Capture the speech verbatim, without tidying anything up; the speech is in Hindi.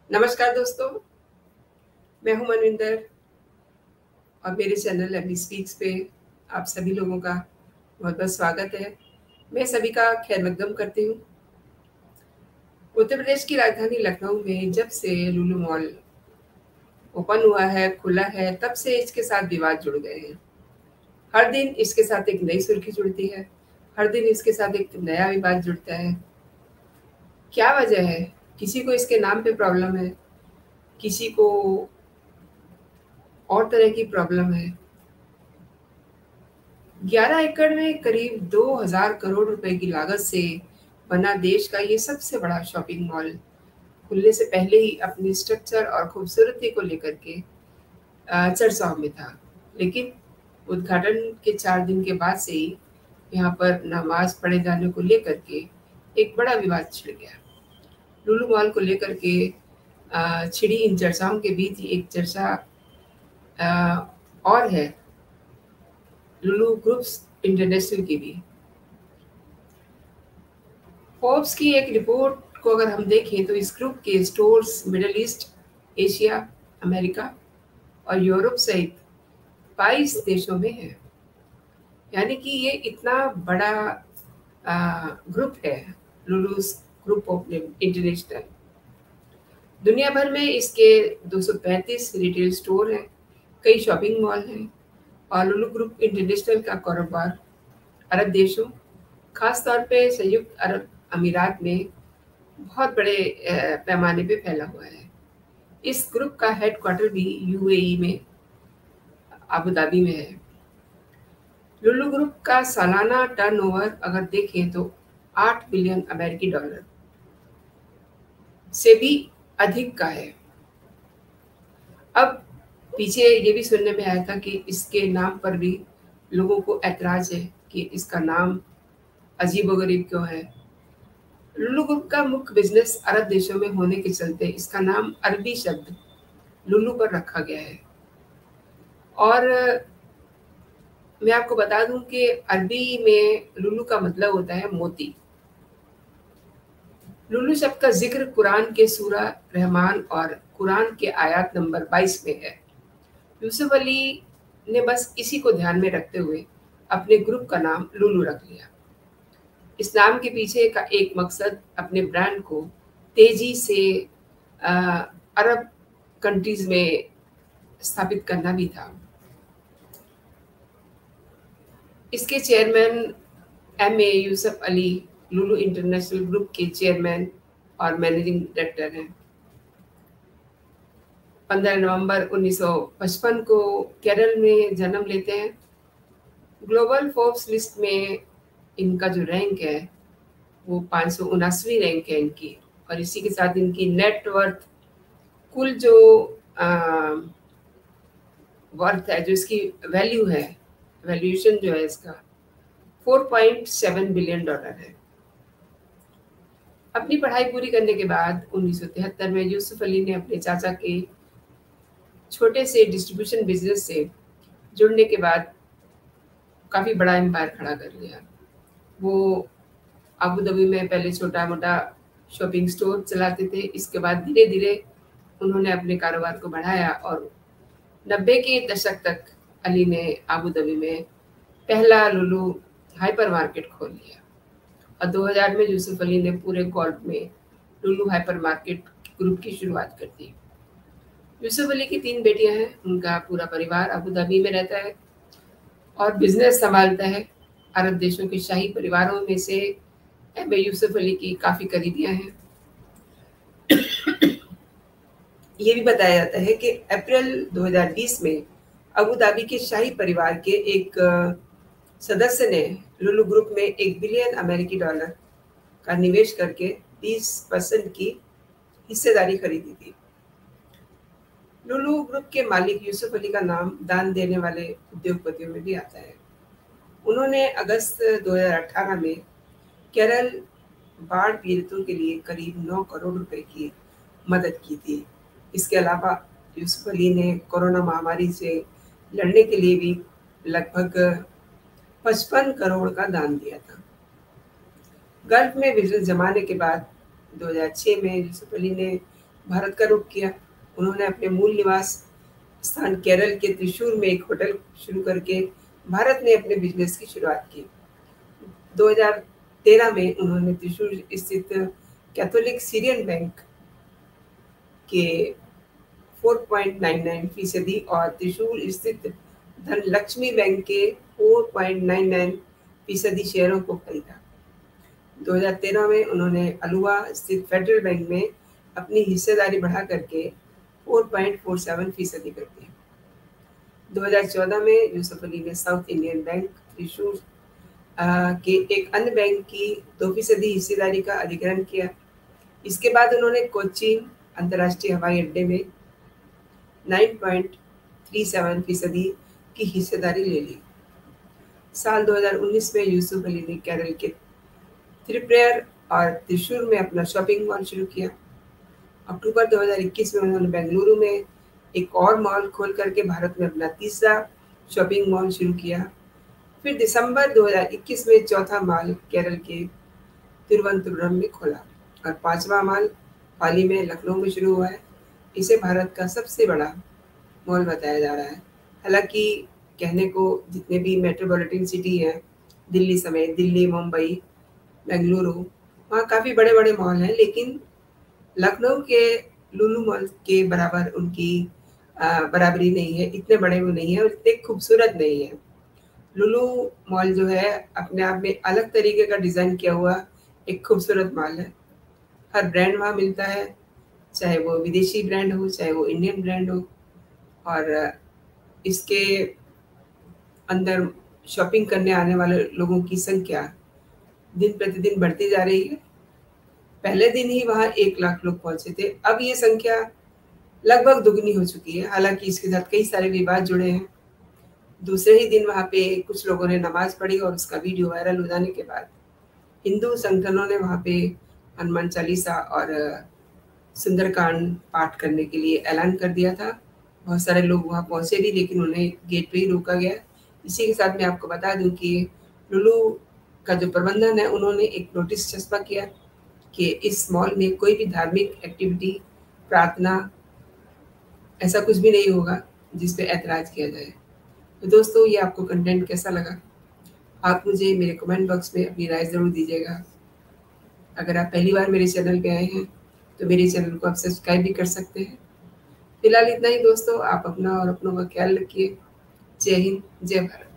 नमस्कार दोस्तों, मैं हूं मनविंदर और मेरे चैनल अभी स्पीक्स पे आप सभी लोगों का बहुत बहुत स्वागत है। मैं सभी का खैर मकदम करती हूँ। उत्तर प्रदेश की राजधानी लखनऊ में जब से लुलु मॉल ओपन हुआ है, खुला है, तब से इसके साथ विवाद जुड़ गए हैं। हर दिन इसके साथ एक नई सुर्खी जुड़ती है, हर दिन इसके साथ एक नया विवाद जुड़ता है। क्या वजह है? किसी को इसके नाम पे प्रॉब्लम है, किसी को और तरह की प्रॉब्लम है। ग्यारह एकड़ में करीब दो हज़ार करोड़ रुपए की लागत से बना देश का ये सबसे बड़ा शॉपिंग मॉल खुलने से पहले ही अपनी स्ट्रक्चर और खूबसूरती को लेकर के अ, चर्चाओं में था। लेकिन उद्घाटन के चार दिन के बाद से ही यहाँ पर नमाज पढ़े जाने को लेकर के एक बड़ा विवाद छिड़ गया। लुलु मॉल को लेकर के अ, छिड़ी इन चर्चाओं के बीच ही एक चर्चा अ, और है लुलु ग्रुप्स इंटरनेशनल की भी। फोर्ब्स की एक रिपोर्ट को अगर हम देखें तो इस ग्रुप के stores middle east, Asia, America और यूरोप सहित बाईस देशों में है। यानी कि ये इतना बड़ा आ, ग्रुप है, लुलुस ग्रुप ऑफ इंटरनेशनल। दुनिया भर में इसके दो सौ पैंतीस रिटेल स्टोर हैं, कई शॉपिंग मॉल हैं और लुलु ग्रुप इंटरनेशनल का कारोबार अरब देशों, खास तौर पे संयुक्त अरब अमीरात में बहुत बड़े अ, पैमाने पे फैला हुआ है। इस ग्रुप का हेडक्वार्टर भी यूएई में अबू धाबी में है। लुलु ग्रुप का सालाना टर्नओवर अगर देखें तो आठ बिलियन अमेरिकी डॉलर से भी अधिक का है। अब पीछे ये भी सुनने में आया था कि इसके नाम पर भी लोगों को ऐतराज है कि इसका नाम अजीबोगरीब क्यों है। लुलु ग्रुप का मुख्य बिजनेस अरब देशों में होने के चलते इसका नाम अरबी शब्द लुलु पर रखा गया है। और मैं आपको बता दूं कि अरबी में लुलु का मतलब होता है मोती। लुलु शब्द का जिक्र कुरान के सूरा रहमान और कुरान के आयत नंबर बाईस में है। यूसुफ अली ने बस इसी को ध्यान में रखते हुए अपने ग्रुप का नाम लुलु रख लिया। इस नाम के पीछे का एक मकसद अपने ब्रांड को तेजी से अ, अरब कंट्रीज में स्थापित करना भी था। इसके chairman M A Yusuf Ali Lulu international group के चेयरमैन और मैनेजिंग डायरेक्टर हैं। पंद्रह नवंबर उन्नीस सौ पचपन को केरल में जन्म लेते हैं। ग्लोबल फोर्ब्स लिस्ट में इनका जो रैंक है वो पाँच सौ उनासवीं रैंक है इनकी। और इसी के साथ इनकी नेट वर्थ, कुल जो वर्थ है, जो इसकी वैल्यू है, वैल्यूएशन जो है इसका चार पॉइंट सात बिलियन डॉलर है। अपनी पढ़ाई पूरी करने के बाद उन्नीस सौ तिहत्तर में यूसुफ अली ने अपने चाचा के छोटे से डिस्ट्रीब्यूशन बिजनेस से जुड़ने के बाद काफ़ी बड़ा एम्पायर खड़ा कर लिया। वो अबू धाबी में पहले छोटा मोटा शॉपिंग स्टोर चलाते थे। इसके बाद धीरे धीरे उन्होंने अपने कारोबार को बढ़ाया और नब्बे के दशक तक अली ने अबू धाबी में पहला लुलु हाइपर मार्केट खोल लिया। और दो हज़ार में यूसुफ अली ने पूरे गल्फ में लुलु हाइपर मार्केट ग्रुप की शुरुआत कर दी। यूसुफ अली की तीन बेटियां हैं, उनका पूरा परिवार अबू धाबी में रहता है और बिजनेस संभालता है। अरब देशों के शाही परिवारों में से एम ए यूसुफ अली की काफ़ी करीबियां हैं। ये भी बताया जाता है कि अप्रैल दो हज़ार बीस में अबू धाबी के शाही परिवार के एक अ, सदस्य ने लुलु ग्रुप में एक बिलियन अमेरिकी डॉलर का निवेश करके बीस परसेंट की हिस्सेदारी खरीदी थी। लुलु ग्रुप के मालिक यूसुफ अली का नाम दान देने वाले उद्योगपतियों में भी आता है। उन्होंने अगस्त दो हज़ार अठारह में केरल बाढ़ पीड़ितों के लिए करीब नौ करोड़ रुपए की मदद की थी। इसके अलावा यूसुफ अली ने कोरोना महामारी से लड़ने के लिए भी लगभग पचपन करोड़ का दान दिया था। गल्फ में बिजनेस जमाने के बाद दो हज़ार छह में यूसुफ अली ने भारत का रुख किया। उन्होंने अपने मूल निवास स्थान केरल के त्रिशूर में एक होटल शुरू करके भारत में अपने बिजनेस की शुरुआत की। दो हज़ार तेरह में उन्होंने त्रिशूर स्थित कैथोलिक सीरियन बैंक के चार पॉइंट नौ नौ फीसदी और त्रिशूर स्थित धनलक्ष्मी बैंक के चार पॉइंट नौ नौ फीसदी शेयरों को खरीदा। दो हज़ार तेरह में उन्होंने अल्वा स्थित फेडरल बैंक में अपनी हिस्सेदारी बढ़ा करके चार पॉइंट चार सात फीसदी कर दी। दो हज़ार चौदह में यूसुफ अली ने साउथ इंडियन बैंक त्रिशूर के एक अन्य बैंक की दो फीसदी हिस्सेदारी का अधिग्रहण किया। इसके बाद उन्होंने कोचीन अंतर्राष्ट्रीय हवाई अड्डे में नौ पॉइंट तीन सात फीसदी की हिस्सेदारी ले ली। साल दो हज़ार उन्नीस में यूसुफ अली ने केरल के त्रिप्रेयर और त्रिशूर में अपना शॉपिंग मॉल शुरू किया। अक्टूबर दो हज़ार इक्कीस में उन्होंने बेंगलुरु में एक और मॉल खोल करके भारत में अपना तीसरा शॉपिंग मॉल शुरू किया। फिर दिसंबर दो हज़ार इक्कीस में चौथा मॉल केरल के तिरुवनंतपुरम में खोला और पांचवा मॉल हाल ही में लखनऊ में शुरू हुआ है। इसे भारत का सबसे बड़ा मॉल बताया जा रहा है। हालांकि कहने को जितने भी मेट्रोपॉलिटन सिटी हैं, दिल्ली समेत दिल्ली, मुंबई, बेंगलुरु, वहाँ काफ़ी बड़े बड़े मॉल हैं, लेकिन लखनऊ के लुलु मॉल के बराबर उनकी आ, बराबरी नहीं है। इतने बड़े वो नहीं है और इतने खूबसूरत नहीं है। लुलु मॉल जो है अपने आप में अलग तरीके का डिज़ाइन किया हुआ एक खूबसूरत मॉल है। हर ब्रांड वहाँ मिलता है, चाहे वो विदेशी ब्रांड हो, चाहे वो इंडियन ब्रांड हो। और इसके अंदर शॉपिंग करने आने वाले लोगों की संख्या दिन प्रतिदिन बढ़ती जा रही है। पहले दिन ही वहाँ एक लाख लोग पहुंचे थे, अब ये संख्या लगभग दुगनी हो चुकी है। हालांकि इसके साथ कई सारे विवाद जुड़े हैं। दूसरे ही दिन वहाँ पे कुछ लोगों ने नमाज पढ़ी और उसका वीडियो वायरल हो जाने के बाद हिंदू संगठनों ने वहाँ पे हनुमान चालीसा और सुंदरकांड पाठ करने के लिए ऐलान कर दिया था। बहुत सारे लोग वहाँ पहुँचे भी, लेकिन उन्हें गेट पे ही रोका गया। इसी के साथ मैं आपको बता दूं कि लुलु का जो प्रबंधन है, उन्होंने एक नोटिस चस्पा किया कि इस मॉल में कोई भी धार्मिक एक्टिविटी, प्रार्थना, ऐसा कुछ भी नहीं होगा जिस पे ऐतराज़ किया जाए। तो दोस्तों, ये आपको कंटेंट कैसा लगा? आप मुझे मेरे कमेंट बॉक्स में अपनी राय ज़रूर दीजिएगा। अगर आप पहली बार मेरे चैनल पे आए हैं तो मेरे चैनल को आप सब्सक्राइब भी कर सकते हैं। फिलहाल इतना ही दोस्तों, आप अपना और अपनों का ख्याल रखिए। जय हिंद, जय भारत।